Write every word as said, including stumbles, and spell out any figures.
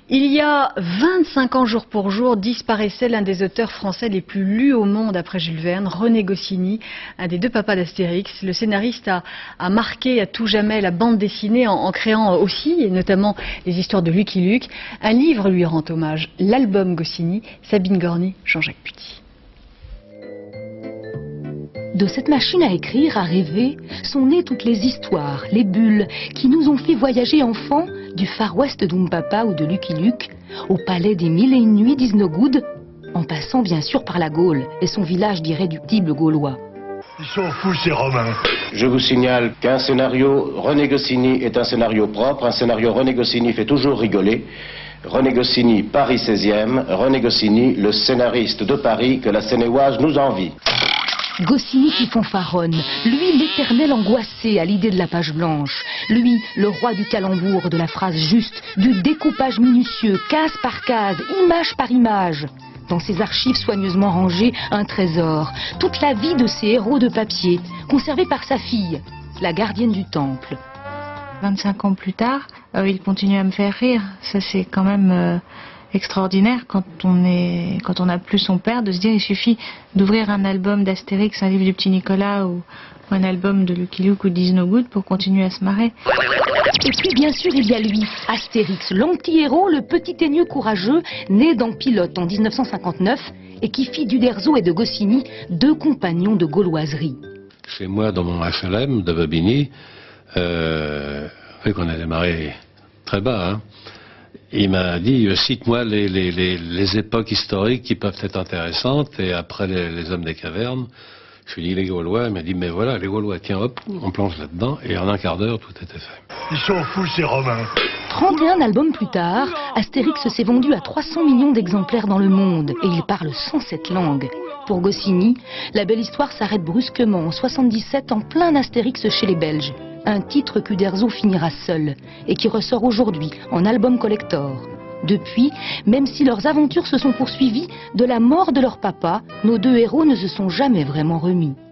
Il y a vingt-cinq ans, jour pour jour, disparaissait l'un des auteurs français les plus lus au monde après Jules Verne, René Goscinny, un des deux papas d'Astérix. Le scénariste a, a marqué à tout jamais la bande dessinée en, en créant aussi, et notamment les histoires de Lucky Luke. Un livre lui rend hommage, l'album Goscinny, Sabine Gorny, Jean-Jacques Puty. De cette machine à écrire, à rêver, sont nées toutes les histoires, les bulles, qui nous ont fait voyager enfants du Far West d'Umpapa ou de Lucky Luke, au palais des Mille et Une Nuits d'Isnogoud, en passant bien sûr par la Gaule et son village d'irréductibles Gaulois. Ils sont fous ces Romains. Je vous signale qu'un scénario René Goscinny est un scénario propre, un scénario René Goscinny fait toujours rigoler. René Goscinny, Paris seizième, René Goscinny, le scénariste de Paris que la Seine-et-Oise nous envie. Goscinny qui fanfaronne, lui l'éternel angoissé à l'idée de la page blanche, lui le roi du calembour, de la phrase juste, du découpage minutieux, case par case, image par image. Dans ses archives soigneusement rangées, un trésor, toute la vie de ces héros de papier, conservée par sa fille, la gardienne du temple. vingt-cinq ans plus tard, euh, il continue à me faire rire, ça c'est quand même... Euh... extraordinaire quand on est, quand on n'a plus son père, de se dire il suffit d'ouvrir un album d'Astérix, un livre du Petit Nicolas ou, ou un album de Lucky Luke ou d'Isnogoud pour continuer à se marrer. Et puis bien sûr il y a lui, Astérix, l'anti-héros, le petit teigneux courageux, né dans Pilote en mille neuf cent cinquante-neuf et qui fit d'Uderzo et de Goscinny deux compagnons de gauloiserie. Chez moi, dans mon H L M de Bobigny, euh, fait qu'on a démarré très bas, hein. Il m'a dit, cite-moi les, les, les, les époques historiques qui peuvent être intéressantes, et après les, les hommes des cavernes, je lui ai dit les Gaulois, il m'a dit, mais voilà, les Gaulois, tiens, hop, on plonge là-dedans, et en un quart d'heure, tout était fait. Ils sont fous ces Romains. trente et un albums plus tard, Astérix s'est vendu à trois cents millions d'exemplaires dans le monde, et il parle cent sept langues. Pour Goscinny, la belle histoire s'arrête brusquement en soixante-dix-sept en plein Astérix chez les Belges. Un titre qu'Uderzo finira seul et qui ressort aujourd'hui en album collector. Depuis, même si leurs aventures se sont poursuivies, de la mort de leur papa, nos deux héros ne se sont jamais vraiment remis.